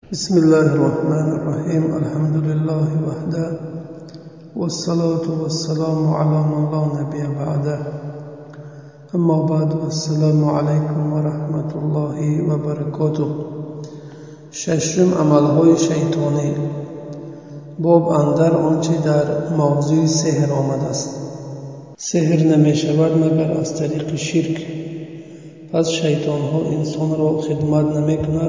بسم الله الرحمن الرحيم الحمد لله وحده والصلاة والسلام على من لا نبي بعده اما بعد السلام عليكم ورحمة الله وبركاته. ششم عملهای شیطانی. باب اندر آنچه در موضوع سحر آمده است. سحر نمی شود مگر از طریق شرک، پس شیطان ها انسان را خدمت نمی کند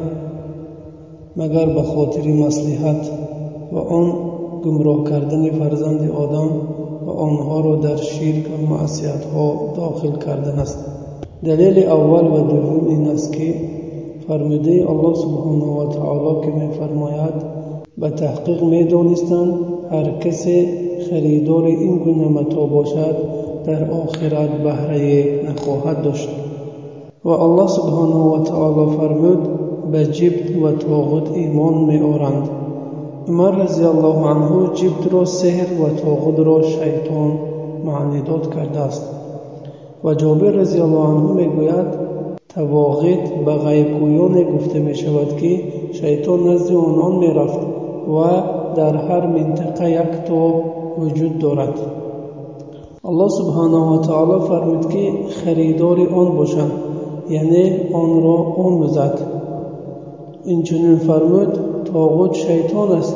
مگر به خاطر مصلحت و آن گمراه کردن فرزند آدم و آنها را در شرک و معصیت ها داخل کردن است. دلیل اول و دوم این است که فرموده الله سبحانه و تعالی که می فرماید به تحقیق می دانستند هر کسی خریدار این گونه متاع باشد در آخرت بهره نخواهد داشت. و الله سبحانه و تعالی فرمود به جبت و طاغوت ایمان می آورند. عمر رضی الله عنه جبت را سحر و طاغوت را شیطان معنی داد کرده است. و جابر رضی الله عنه می گوید طواغیت به غیبگویان گفته می شود که شیطان نزد آنان می رفت و در هر منطقه یک تا وجود دارد. الله سبحانه و تعالی فرمود که خریدار آن باشند، یعنی آن را آموزد. اینچنین فرمود طاغوت شیطان است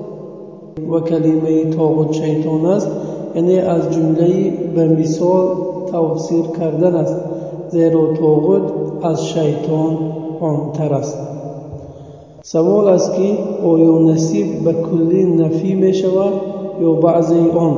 و کلمه طاغوت شیطان است، یعنی از جمله به مثال تفسیر کردن است، زیرا طاغوت از شیطان عام‌تر است. سوال است که آیا نصیب به کلی نفی می شود یا بعضی آن؟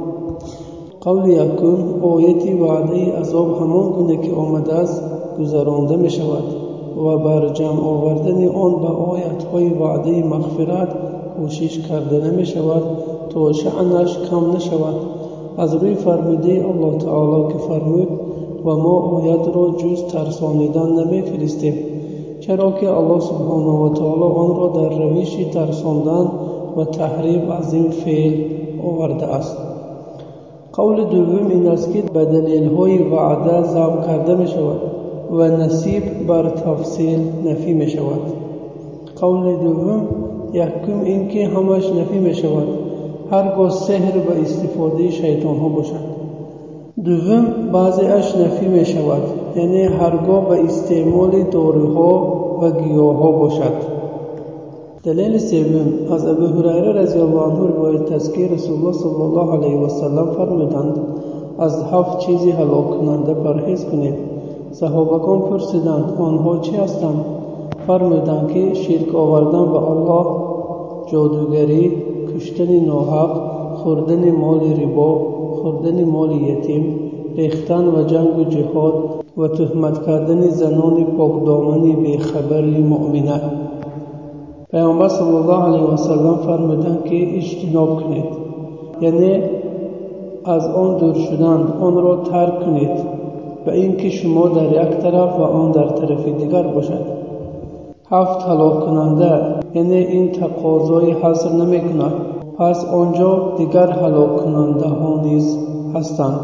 قول یکم آیت وعده عذاب همان گونه که آمده است گذرانده می شود و بر جمع آوردن آن به آیت‌های وعده مغفرت کوشش کرده نمی شود تا شأنش کم نشود. از روی فرموده الله تعالی که فرمود و ما آیت را جز ترسانیدن نمی فرستیم، چرا که الله سبحانه و تعالی آن را در روش ترساندن و تحریف از این فعل آورده است. قول دوم این است که به دلیل‌های وعده ضرب کرده می شود و نصیب بر تفصیل نفی می شود. قول دوم یکم این که همش نفی می شود هرگاه سحر به استفاده شیطان ها باشد. دوم بعضیش نفی می شود، یعنی هرگاه به استعمال داروها و گیاه ها باشد. دلیل سوم از ابو هریره رضی الله عنه روایت است که رسول الله صلی الله علیه و سلم فرمودند از 7 چیز هلاک کننده پرهیز کنید. صحابگان پرسیدند آنها چه هستند؟ فرمودند که شرک آوردن به الله، جادوگری، کشتن ناحق، خوردن مال ربا، خوردن مال یتیم، ریختن و جنگ و جهاد و تهمت کردن زنان پاکدامن بیخبر مؤمنه. پیامبر صلی الله علیه و سلم فرمودند که اجتناب کنید، یعنی از آن دور شدن، آن را ترک کنید به اینکه شما در یک طرف و آن در طرف دیگر باشد. 7 هلاک کننده، یعنی این تقاضای حصر نمی کند، پس آنجا دیگر هلاک کننده ها نیز هستند.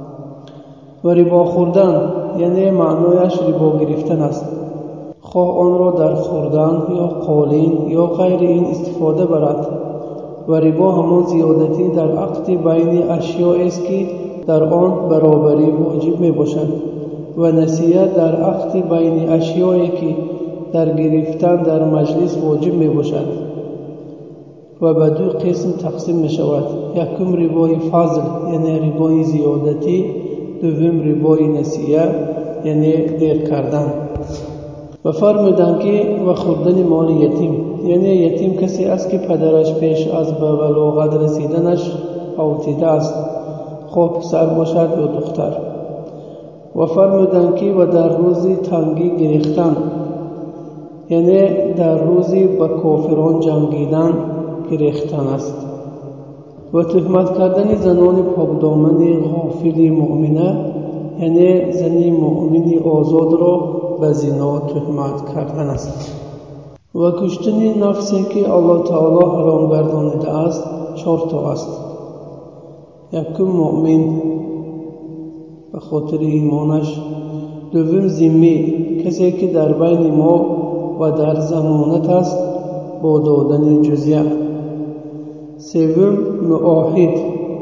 و ربا خوردن، یعنی معنایش ربا گرفتن است، خواه آن را در خوردن یا قالین یا غیر این استفاده برد. و ربا همان زیادتی در عقد بین اشیاء است که در آن برابری واجب می باشد و نصیحت در عقد بین اشیایی که در گرفتن در مجلس واجب می باشد و به 2 قسم تقسیم می شود. یکم ربای فضل، یعنی ربای زیادتی. دوم ربای نصیحت، یعنی دیر کردن. و فرمودند که و خوردن مال یتیم، یعنی یتیم کسی است که پدرش پیش از به بلاغت رسیدنش فوتیده است، خواه پسر باشد یا دختر. و فرمودند که و در روز تنگی گریختن، یعنی در روزی با کافران جنگیدن گریختن است. و تهمت کردن زنان پاکدامن غافل مؤمنه، یعنی زن مؤمن آزاد را به زنا تهمت کردن است. و کشتن نفسی که الله تعالی حرام گردانیده است 4 تا است. یکم مؤمن به خاطر ایمانش. دوم ذمی، کسی که در بین ما و در ضمانت است با دادن جزیه. سوم معاهد،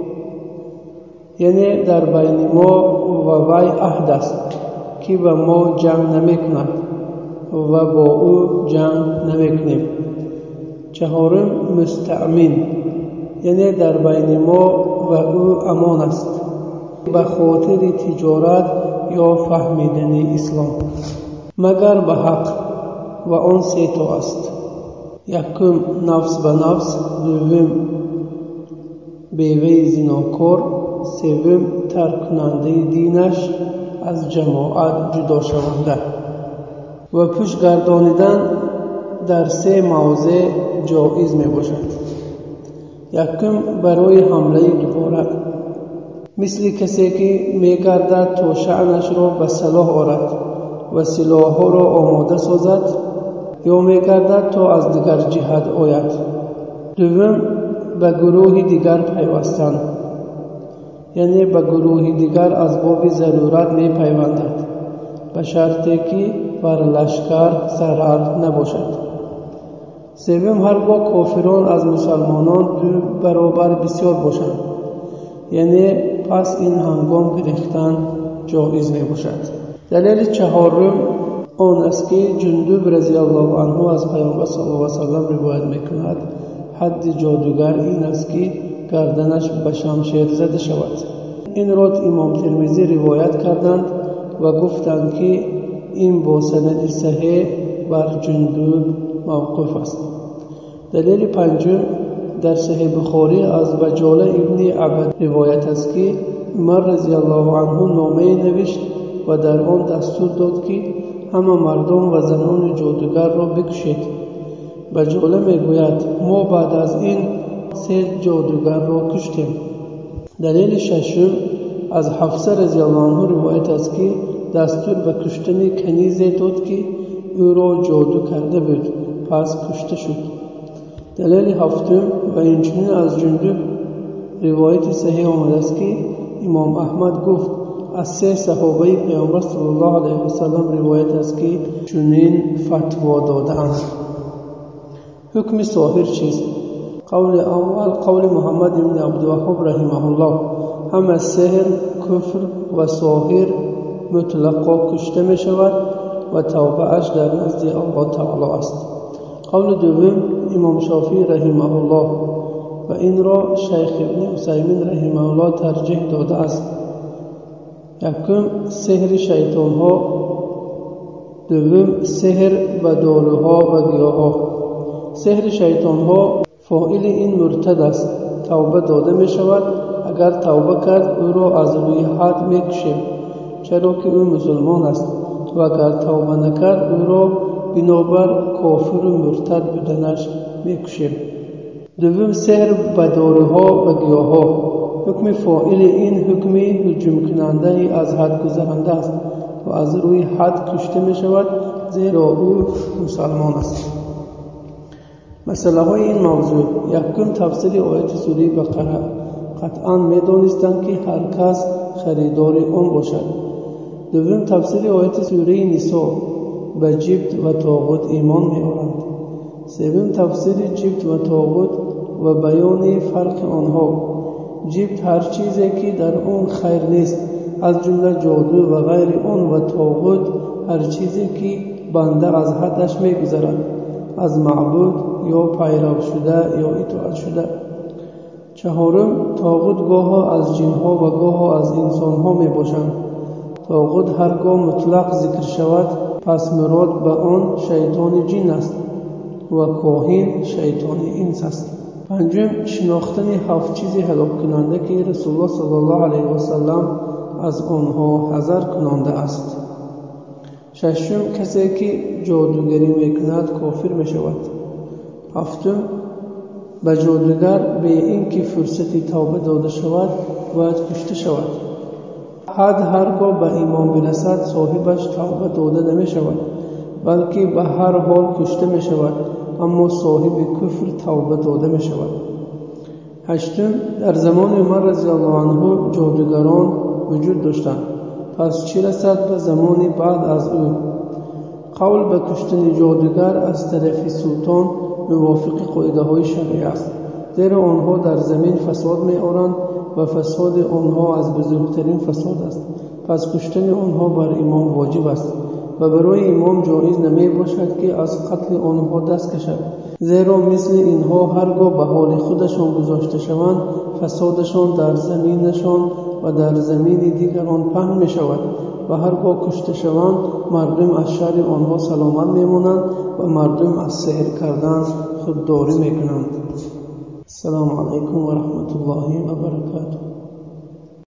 یعنی در بین ما و وی عهد است که با ما جنگ نمی کند و با او جنگ نمی کنیم. چهارم مستأمن، یعنی در بین ما و او امان است به خاطر تجارت یا فهمیدن اسلام مگر به حق و آن سه تا است. یکم نفس به نفس، دوم بیوه زناکار، سوم ترک کننده دینش از جماعت جدا شونده. و پیش گردانیدن در سه موضع جایز می باشد. یکم برای حمله دوباره، مثل کسی که می گردد تا شأنش را به صلاح آرد و سلاح ها را آماده سازد، یا می گردد تا از دیگر جهت آید. دوم به گروه دیگر پیوستن، یعنی به گروه دیگر از باب ضرورت می پیوندد به شرطی که بر لشکر ضرر نباشد. سوم هرگاه کافران از مسلمانان دو برابر بسیار باشند، یعنی پس این هنگام گرفتن جایز می باشد. دلیل چهارم آن است که جندب رضی الله عنه از پیامبر صلی الله علیه و سلم روایت می کند حد جادوگر این است که گردنش به شمشیر زده شود. این را امام ترمذی روایت کردند و گفتند که این با سند صحیح بر جندب موقوف است. دلیل پنجم در صحیح بخاری از بجاله ابن عبد روایت است که عمر رضی الله عنه نامه نوشت و در آن دستور داد که همه مردم و زنان جادوگر را بکشید. بجاله میگوید ما بعد از این سه جادوگر را کشتیم. دلیل ششم از حفصه رضی الله عنها روایت است که دستور به کشتن کنیزی داد که او را جادو کرده بود، پس کشته شد. دلیل هفتم و اینچنین از جندب روایت صحیح آمده است که امام احمد گفت از سه صحابه پیامبر صلی الله علیه و سلم روایت است که چنین فتوا دادند. حکم ساحر چیست؟ قول اول قول محمد بن عبدالوهاب رحمه الله، هم از سحر، کفر و ساحر مطلقا کشته می شود و توبه اش در نزد الله تعالی است. قول دوم امام شافعی رحمه الله و این را شیخ ابن عثیمین رحمه الله ترجیح داده است. یکم سحر شیطان ها، دوم سحر و داروها و گیاها. سحر شیطان ها فاعل این مرتد است، توبه داده می شود. اگر توبه کرد او را از روی حد می کشیم چرا که او مسلمان است، و اگر توبه نکرد او را بنابر کافر و مرتد بودنش می کشیم. دوم سحر و داروها و گیاها. حکم فاعل این حکم هجوم کننده از حد گذرنده است و از روی حد کشته می شود زیرا او مسلمان است. مسئله های این موضوع: یکم تفسیر آیت سوره بقره. قطعا می دانستند که هر کس خریدار آن باشد. دوم تفسیر آیت سوره نساء. به جبت و طاغوت ایمان می آورند. سوم تفسیر جبت و طاغوت و بیان فرق آنها. جبت هر چیزی که در آن خیر نیست از جمله جادو و غیر آن، و طاغوت هر چیزی که بنده از حدش می گذرد از معبود یا پیرو شده یا اطاعت شده. چهارم طاغوت گاه از جنها و گاه از انسانها می باشند. طاغوت هرگاه مطلق ذکر شود پس مراد به آن شیطان جن است و کاهن شیطان انس است. پنجم شناختن 7 چیز هلاک کننده که رسول الله صلی الله علیه و سلم از آنها حذر کننده است. ششم کسی که جادوگری میکند کافر می شود. هفتم به جادوگر به این که فرصت توبه داده شود باید کشته شود. حد هرگاه به ایمان برسد صاحبش توبه داده نمی شود بلکه به هر حال کشته می شود، اما صاحب کفر توبه داده می شود. هشتم در زمان عمر رضی الله عنه جادوگران وجود داشتند، پس چه رسد به زمان بعد از او؟ قول به کشتن جادوگر از طرف سلطان موافق قاعده های شرعی است، زیرا آنها در زمین فساد می‌آورند و فساد آنها از بزرگترین فساد است. پس کشتن آنها بر امام واجب است و برای امام جایز نمی باشد که از قتل آنها دست کشد، زیرا مثل اینها هرگاه به حال خودشان گذاشته شوند فسادشان در زمینشان و در زمین دیگران پهن می شود و هرگاه کشته شوند مردم از شر آنها سلامت می مانند و مردم از سحر کردن خودداری می کنند. السلام علیکم و رحمت الله و برکاته.